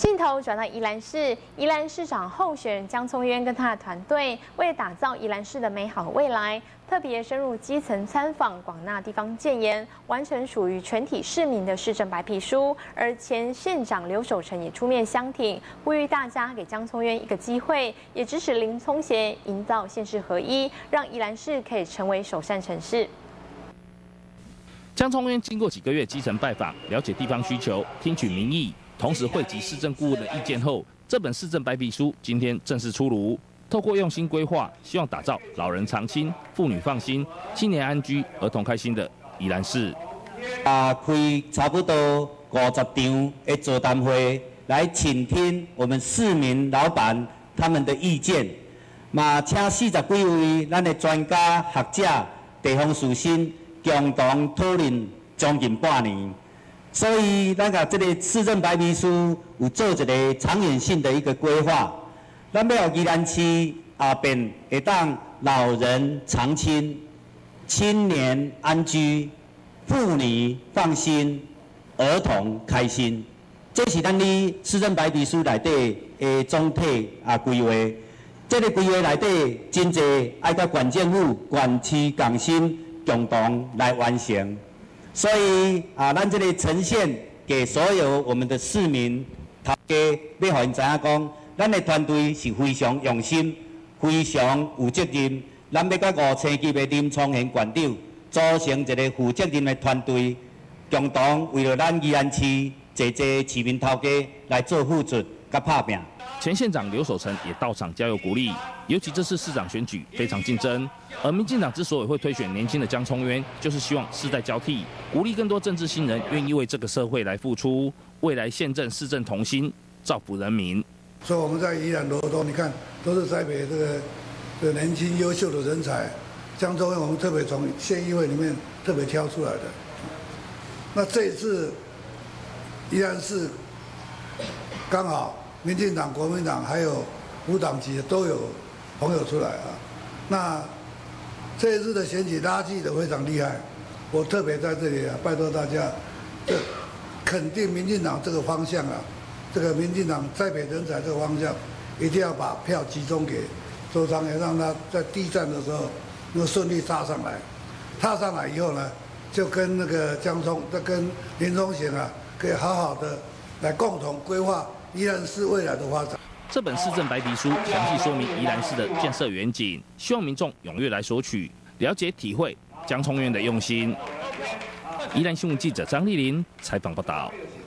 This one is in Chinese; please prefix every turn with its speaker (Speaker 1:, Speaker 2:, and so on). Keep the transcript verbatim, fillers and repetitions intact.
Speaker 1: 镜头转到宜兰市，宜兰市长候选人江聪渊跟他的团队，为了打造宜兰市的美好未来，特别深入基层参访，广纳地方建言，完成属于全体市民的市政白皮书。而前县长刘守成也出面相挺，呼吁大家给江聪渊一个机会，也支持林聪贤营造县市合一，让宜兰市可以成为首善城市。
Speaker 2: 江聪渊经过几个月基层拜访，了解地方需求，听取民意，同时汇集市政顾问的意见后，这本市政白皮书今天正式出炉。透过用心规划，希望打造老人常青、妇女放心、青年安居、儿童开心的宜兰市。
Speaker 3: 啊，开差不多五十场的座谈会，来倾听我们市民老板他们的意见。嘛，请四十几位咱的专家学者、地方士绅。 共同讨论将近半年，所以咱甲这个市政白皮书有做一个长远性的一个规划。咱要宜兰市后边会当老人常青、青年安居、妇女放心、儿童开心，这是咱哩市政白皮书内底的总体啊规划。这个规划内底真侪爱甲县政府、县市共心。 共同来完成，所以啊，咱这里呈现给所有我们的市民，大家要互因知影讲，咱的团队是非常用心、非常有责任。咱要甲五星级的林聪贤县长组成一个负责任的团队，共同为了咱宜兰市济济市民头家来做付出、甲拍拼。
Speaker 2: 前县长刘守成也到场加油鼓励，尤其这次市长选举非常竞争，而民进党之所以会推选年轻的江聪渊，就是希望世代交替，鼓励更多政治新人愿意为这个社会来付出，未来县政市政同心，造福人民。
Speaker 4: 所以我们在宜兰罗东，你看都是栽培这个这个年轻优秀的人才，江聪渊我们特别从县议会里面特别挑出来的。那这一次宜兰市刚好。 民进党、国民党还有无党籍的都有朋友出来啊。那这一次的选举拉锯的非常厉害，我特别在这里啊，拜托大家，这肯定民进党这个方向啊，这个民进党栽培人才这个方向，一定要把票集中给周长也让他在第一站的时候能够顺利踏上来。踏上来以后呢，就跟那个江聪、跟林聪贤啊，可以好好的来共同规划。 宜兰市未来的发展。
Speaker 2: 这本市政白皮书详细说明宜兰市的建设远景，希望民众踊跃来索取，了解体会江聪渊的用心。宜兰新闻记者张丽玲采访报道。